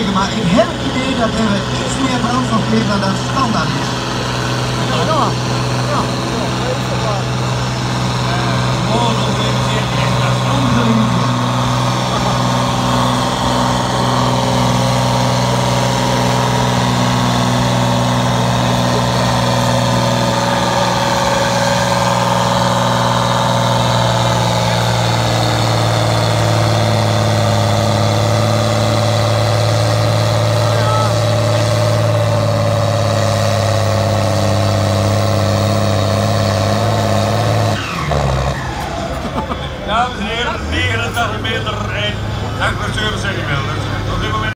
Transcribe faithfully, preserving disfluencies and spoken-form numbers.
maar ik heb het idee dat er iets meer brandstof ligt dan dat standaard is.